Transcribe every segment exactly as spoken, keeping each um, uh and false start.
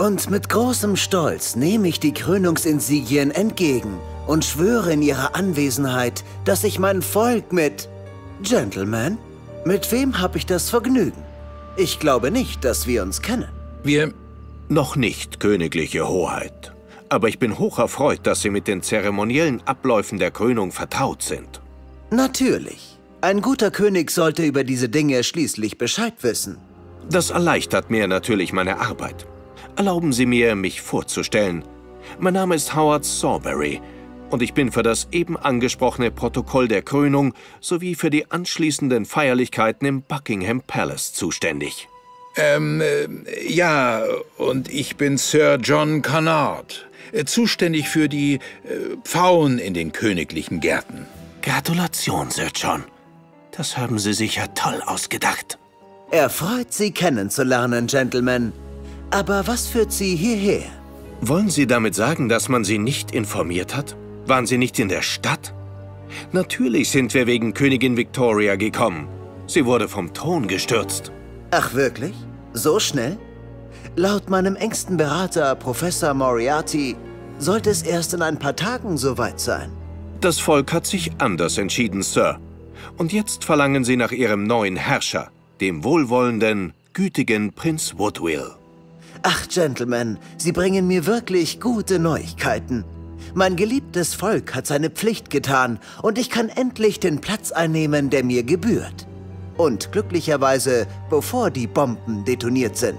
Und mit großem Stolz nehme ich die Krönungsinsignien entgegen und schwöre in ihrer Anwesenheit, dass ich mein Volk mit... Gentleman, mit wem habe ich das Vergnügen? Ich glaube nicht, dass wir uns kennen. Wir... Noch nicht, königliche Hoheit. Aber ich bin hoch erfreut, dass Sie mit den zeremoniellen Abläufen der Krönung vertraut sind. Natürlich. Ein guter König sollte über diese Dinge schließlich Bescheid wissen. Das erleichtert mir natürlich meine Arbeit. Erlauben Sie mir, mich vorzustellen. Mein Name ist Howard Sawberry und ich bin für das eben angesprochene Protokoll der Krönung sowie für die anschließenden Feierlichkeiten im Buckingham Palace zuständig. Ähm, äh, ja, und ich bin Sir John Cunard, äh, zuständig für die äh, Pfauen in den königlichen Gärten. Gratulation, Sir John. Das haben Sie sicher toll ausgedacht. Erfreut, Sie kennenzulernen, Gentleman. Aber was führt Sie hierher? Wollen Sie damit sagen, dass man Sie nicht informiert hat? Waren Sie nicht in der Stadt? Natürlich sind wir wegen Königin Victoria gekommen. Sie wurde vom Thron gestürzt. Ach wirklich? So schnell? Laut meinem engsten Berater, Professor Moriarty, sollte es erst in ein paar Tagen soweit sein. Das Volk hat sich anders entschieden, Sir. Und jetzt verlangen Sie nach Ihrem neuen Herrscher, dem wohlwollenden, gütigen Prinz Woodville. Ach, Gentlemen, Sie bringen mir wirklich gute Neuigkeiten. Mein geliebtes Volk hat seine Pflicht getan und ich kann endlich den Platz einnehmen, der mir gebührt. Und glücklicherweise, bevor die Bomben detoniert sind.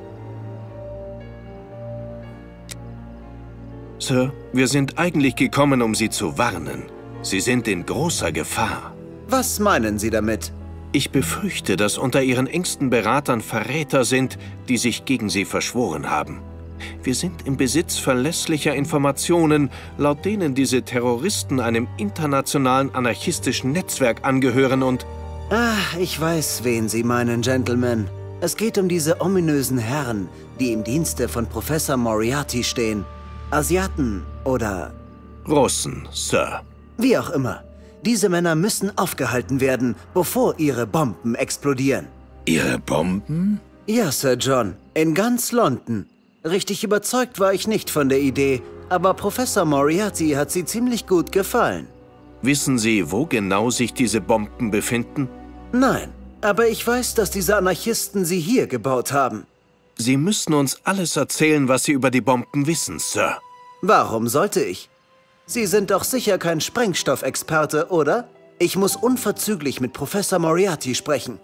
Sir, wir sind eigentlich gekommen, um Sie zu warnen. Sie sind in großer Gefahr. Was meinen Sie damit? Ich befürchte, dass unter Ihren engsten Beratern Verräter sind, die sich gegen Sie verschworen haben. Wir sind im Besitz verlässlicher Informationen, laut denen diese Terroristen einem internationalen anarchistischen Netzwerk angehören und... Ah, ich weiß, wen Sie meinen, Gentlemen. Es geht um diese ominösen Herren, die im Dienste von Professor Moriarty stehen. Asiaten oder... Russen, Sir. Wie auch immer. Diese Männer müssen aufgehalten werden, bevor ihre Bomben explodieren. Ihre Bomben? Ja, Sir John. In ganz London. Richtig überzeugt war ich nicht von der Idee, aber Professor Moriarty hat sie ziemlich gut gefallen. Wissen Sie, wo genau sich diese Bomben befinden? Nein, aber ich weiß, dass diese Anarchisten sie hier gebaut haben. Sie müssen uns alles erzählen, was Sie über die Bomben wissen, Sir. Warum sollte ich? Sie sind doch sicher kein Sprengstoffexperte, oder? Ich muss unverzüglich mit Professor Moriarty sprechen.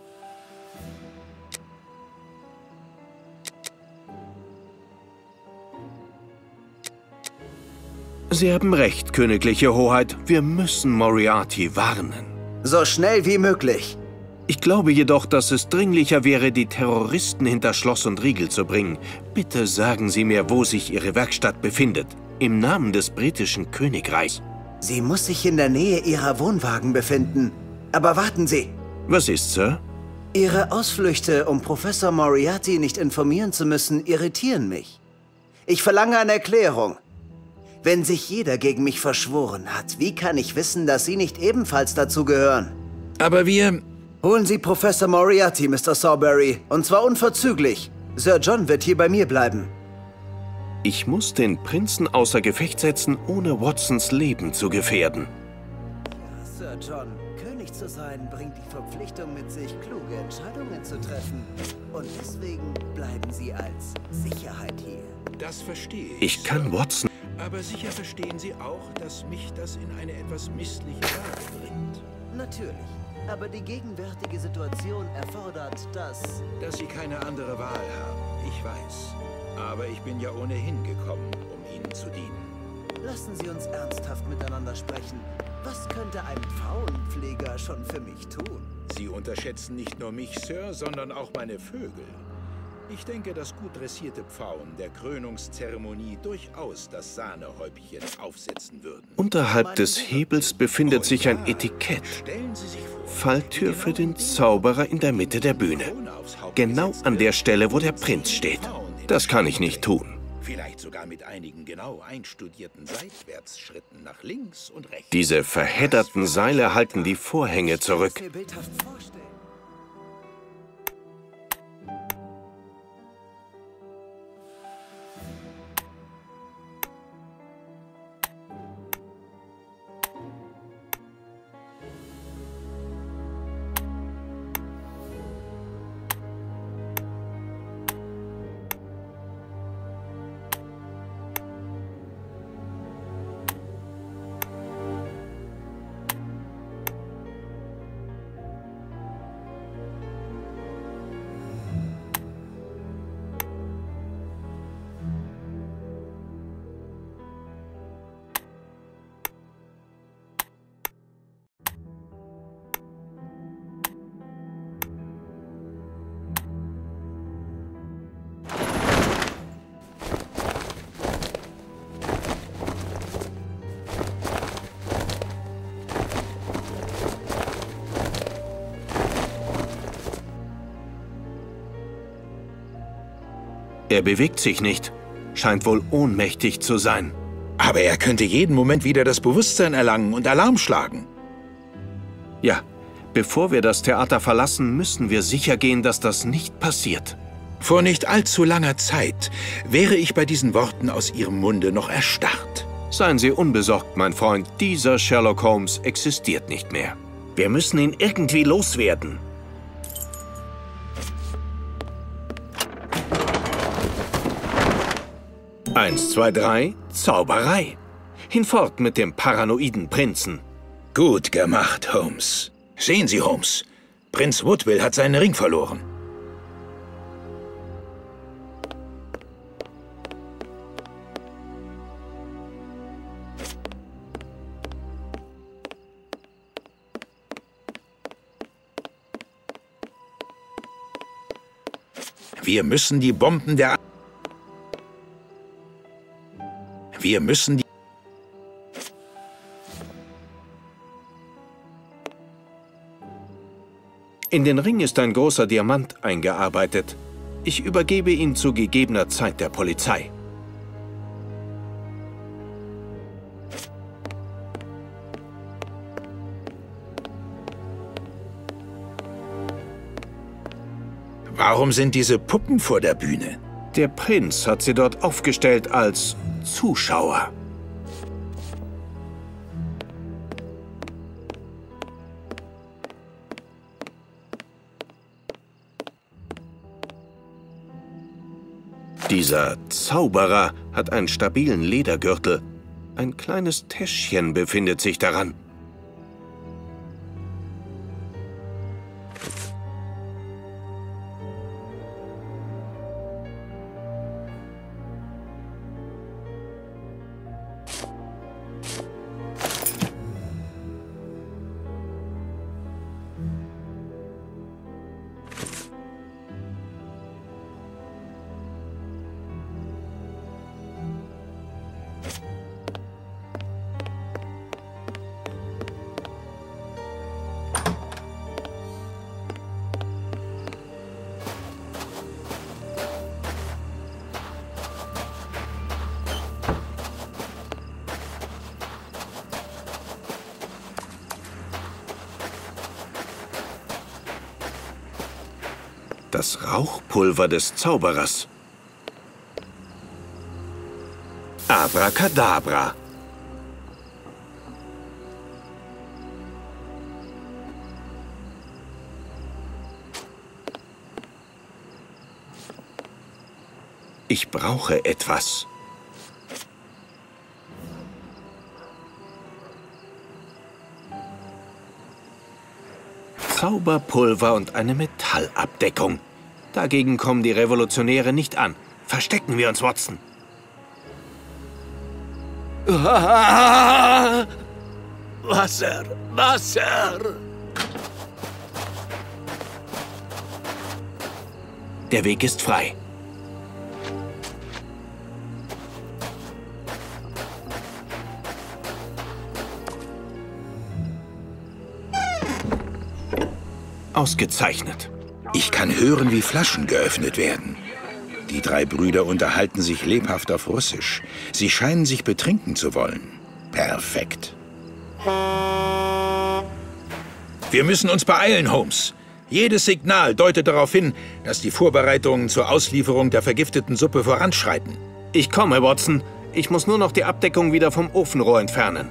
Sie haben recht, königliche Hoheit. Wir müssen Moriarty warnen. So schnell wie möglich. Ich glaube jedoch, dass es dringlicher wäre, die Terroristen hinter Schloss und Riegel zu bringen. Bitte sagen Sie mir, wo sich Ihre Werkstatt befindet. Im Namen des britischen Königreichs. Sie muss sich in der Nähe Ihrer Wohnwagen befinden. Aber warten Sie. Was ist, Sir? Ihre Ausflüchte, um Professor Moriarty nicht informieren zu müssen, irritieren mich. Ich verlange eine Erklärung. Wenn sich jeder gegen mich verschworen hat, wie kann ich wissen, dass Sie nicht ebenfalls dazu gehören? Aber wir... Holen Sie Professor Moriarty, Mister Sawberry, und zwar unverzüglich. Sir John wird hier bei mir bleiben. Ich muss den Prinzen außer Gefecht setzen, ohne Watsons Leben zu gefährden. Sir John, König zu sein, bringt die Verpflichtung mit sich, kluge Entscheidungen zu treffen. Und deswegen bleiben Sie als Sicherheit hier. Das verstehe ich. Ich kann Watson... Aber sicher verstehen Sie auch, dass mich das in eine etwas missliche Lage bringt. Natürlich. Aber die gegenwärtige Situation erfordert, dass... Dass Sie keine andere Wahl haben, ich weiß. Aber ich bin ja ohnehin gekommen, um Ihnen zu dienen. Lassen Sie uns ernsthaft miteinander sprechen. Was könnte ein Pfauenpfleger schon für mich tun? Sie unterschätzen nicht nur mich, Sir, sondern auch meine Vögel. Ich denke, dass gut dressierte Pfauen der Krönungszeremonie durchaus das Sahnehäubchen aufsetzen würden. Unterhalb des Hebels befindet sich ein Etikett. Falltür für den Zauberer in der Mitte der Bühne. Genau an der Stelle, wo der Prinz steht. Das kann ich nicht tun. Vielleicht sogar mit einigen genau einstudierten Seitwärtsschritten nach links und rechts. Diese verhedderten Seile halten die Vorhänge zurück. Er bewegt sich nicht. Scheint wohl ohnmächtig zu sein. Aber er könnte jeden Moment wieder das Bewusstsein erlangen und Alarm schlagen. Ja, bevor wir das Theater verlassen, müssen wir sicher gehen, dass das nicht passiert. Vor nicht allzu langer Zeit wäre ich bei diesen Worten aus Ihrem Munde noch erstarrt. Seien Sie unbesorgt, mein Freund. Dieser Sherlock Holmes existiert nicht mehr. Wir müssen ihn irgendwie loswerden. Eins, zwei, drei, Zauberei. Hinfort mit dem paranoiden Prinzen. Gut gemacht, Holmes. Sehen Sie, Holmes. Prinz Woodville hat seinen Ring verloren. Wir müssen die Bomben der... Wir müssen die... In den Ring ist ein großer Diamant eingearbeitet. Ich übergebe ihn zu gegebener Zeit der Polizei. Warum sind diese Puppen vor der Bühne? Der Prinz hat sie dort aufgestellt als Zuschauer. Dieser Zauberer hat einen stabilen Ledergürtel. Ein kleines Täschchen befindet sich daran. Das Rauchpulver des Zauberers. Abracadabra. Ich brauche etwas. Zauberpulver und eine Metallabdeckung. Dagegen kommen die Revolutionäre nicht an. Verstecken wir uns, Watson. Ah! Wasser! Wasser! Der Weg ist frei. Ausgezeichnet. Ich kann hören, wie Flaschen geöffnet werden. Die drei Brüder unterhalten sich lebhaft auf Russisch. Sie scheinen sich betrinken zu wollen. Perfekt. Wir müssen uns beeilen, Holmes. Jedes Signal deutet darauf hin, dass die Vorbereitungen zur Auslieferung der vergifteten Suppe voranschreiten. Ich komme, Watson. Ich muss nur noch die Abdeckung wieder vom Ofenrohr entfernen.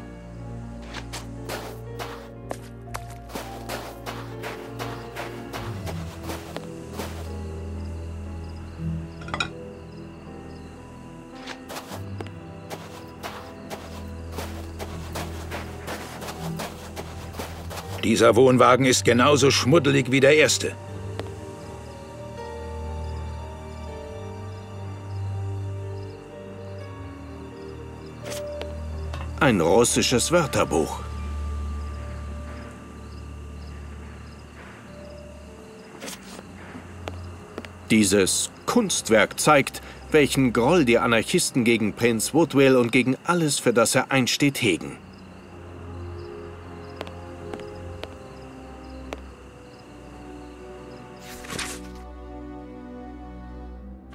Dieser Wohnwagen ist genauso schmuddelig wie der erste. Ein russisches Wörterbuch. Dieses Kunstwerk zeigt, welchen Groll die Anarchisten gegen Prinz Woodville und gegen alles, für das er einsteht, hegen.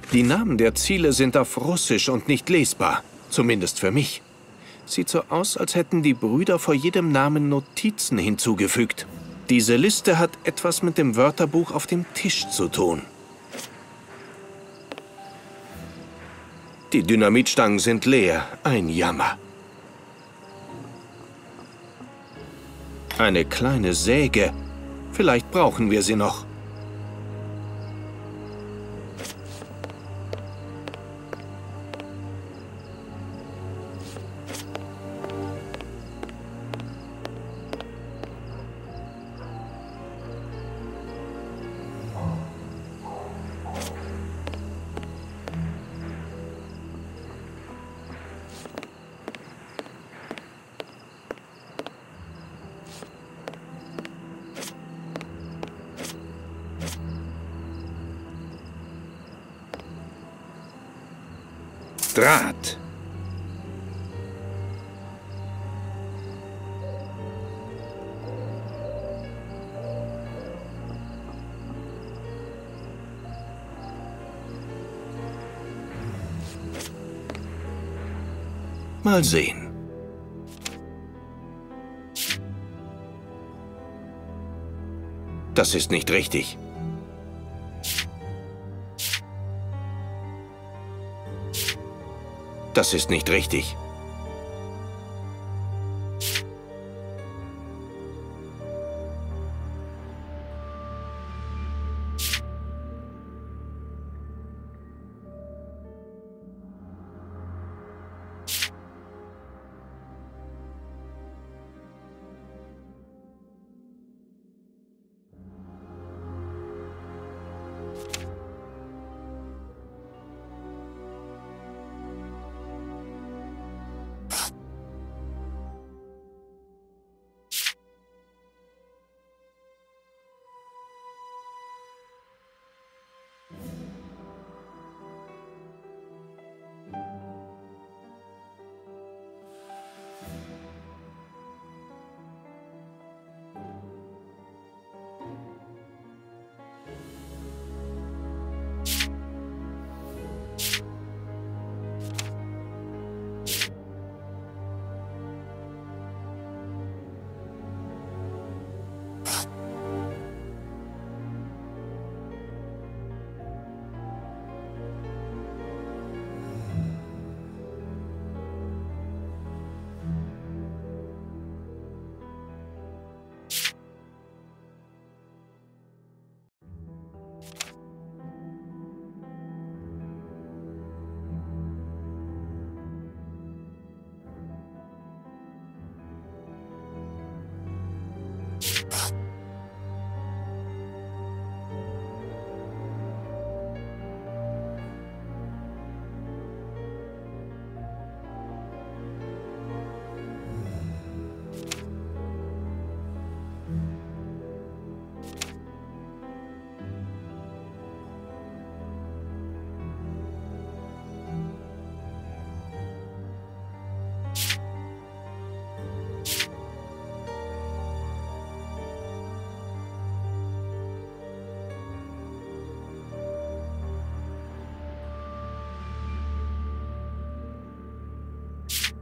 Die Namen der Ziele sind auf Russisch und nicht lesbar. Zumindest für mich. Sieht so aus, als hätten die Brüder vor jedem Namen Notizen hinzugefügt. Diese Liste hat etwas mit dem Wörterbuch auf dem Tisch zu tun. Die Dynamitstangen sind leer. Ein Jammer. Eine kleine Säge. Vielleicht brauchen wir sie noch. Draht. Mal sehen. Das ist nicht richtig. Das ist nicht richtig.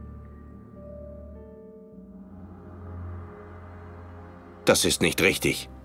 Das ist nicht richtig.